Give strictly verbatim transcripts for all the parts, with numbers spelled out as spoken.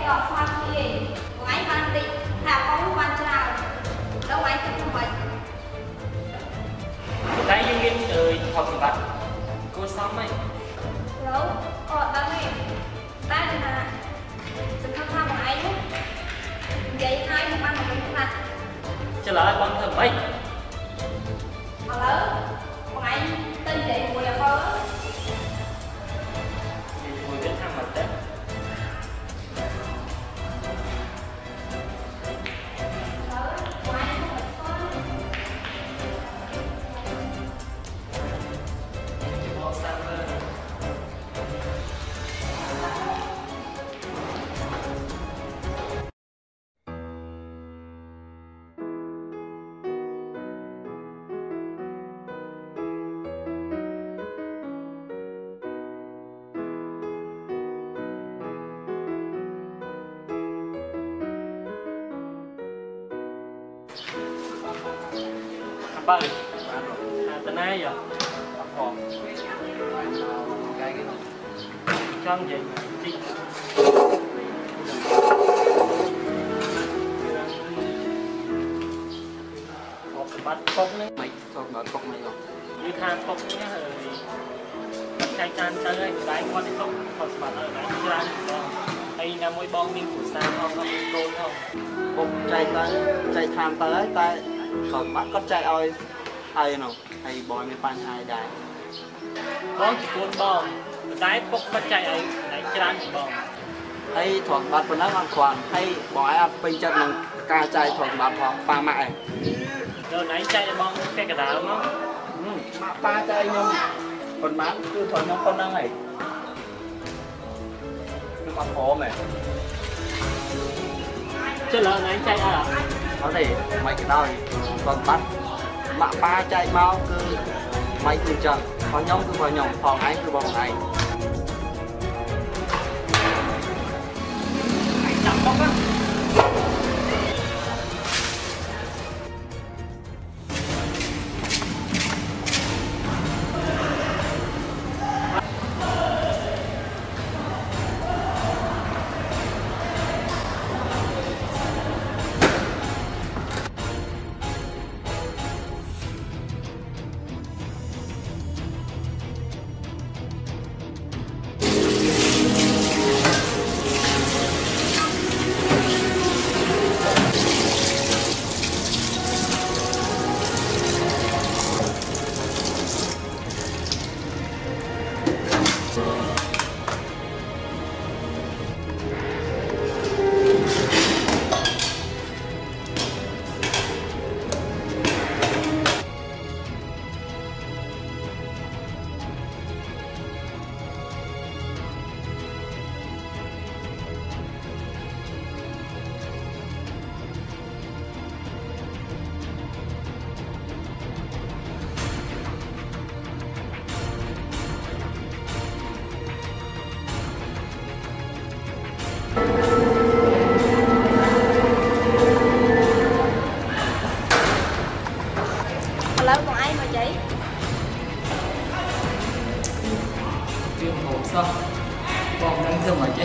đỏ xoa kia của anh ban định thả con quan trào đâu anh cũng không vậy đây dương nghiên ơi học bạn cô xong ấy đâu ở đây này đây là sự khám phá của anh vậy hai một ăn một cái mặt cho là con thầm ấy mà lớn của anh tên chị mùi là có thì mùi biết thằng mặt đấy apa nih? Nah, tenang ya. Apa? Kayak gitu. Trong vậy chị. Một cái bát cốc nữa. Mấy con bát cốc mấy không? Như than cốc nhá rồi. Bắt chai chan chơi ấy, đáy con đi cốc, còn bát ở đáy ra rồi. Hay là mỗi bong mình của sao không, không đôi không? Cốc chai tới, chai than tới, tay còn bắt có chai oi hay nào hay bòi mấy pan hai đài bong chỉ cuốn bong đáy cốc bắt chai ấy đáy chan bong hay thoảng bát phần đó ăn khoản hay bòi ăn bên chân bằng ca chai thoảng bát hoặc ba mại rồi nãy chai bong cái cái đá đúng không? Mà ba chai nhưng còn bán cứ thoảng nhóm con đang này cứ mặc khó mày chứ là nãy chai à? có thể mày cái đôi còn bắt mà ba chai mau cứ mày cứ chân có nhóm cứ vào nhóm phòng anh cứ bằng này Anh chậm bóc á lớn còn ai mà chị chuyện hồ sơ còn đang thương mà chị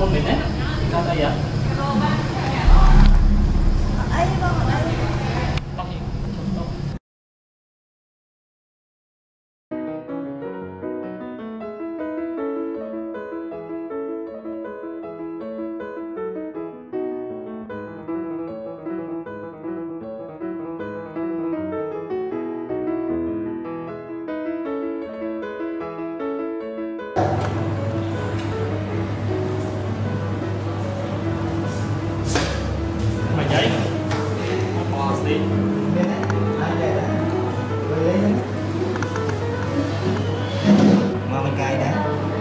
con mình đấy ra đây à ấy con ở đây tóc gì chồng tóc mày giấy bò xí mà mình cài đã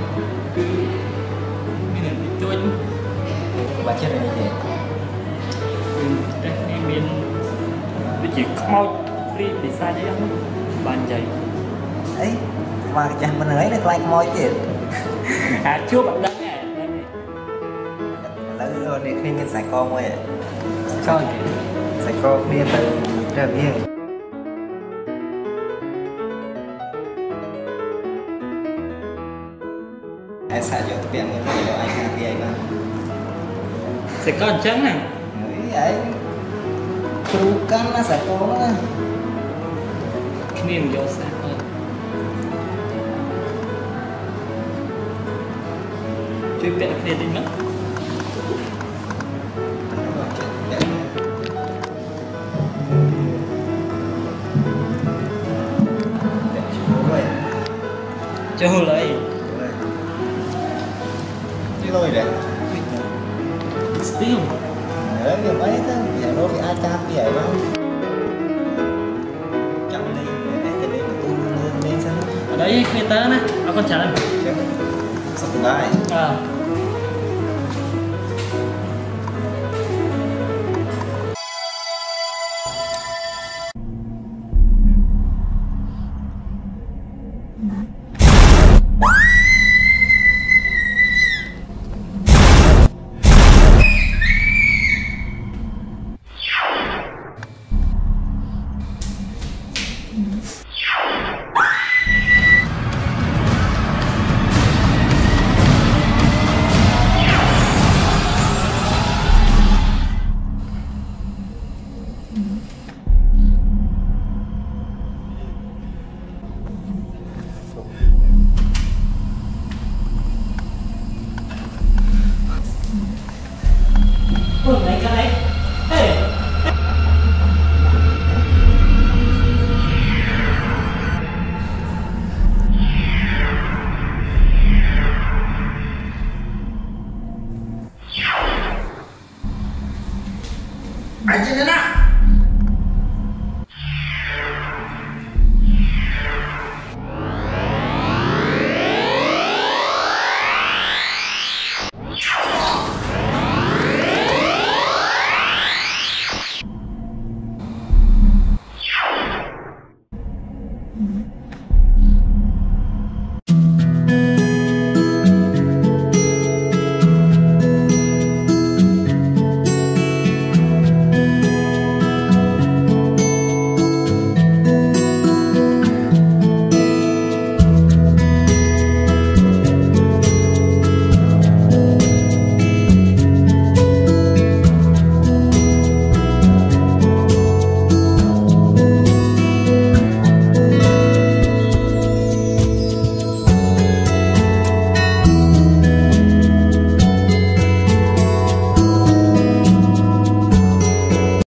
mình là bị chui bà chết rồi chị đây em bên cái chỉ mau đi bị sai đấy không bàn giấy ấy mà chẳng mình ấy được like môi chị à chưa bạn đăng nè lấy rồi này khi mình sạch con rồi sao vậy sạch con kia từ trở về ai xài cho tiền người ta cho anh hàng kia mà sẽ có trắng nè ấy ấy chú cắn nó sạch con đó cái niềm vô sáng hơnជួយពាក់គ្នាតិចមកចូលហើយ chứ lôi đấy still đấy kiểu mấy thế giờ nó thì ai cam thì vậy không chậm lên để cái này tôi lên lên sao ở đấyគ្នាtớ nè nó con trả sắp lại à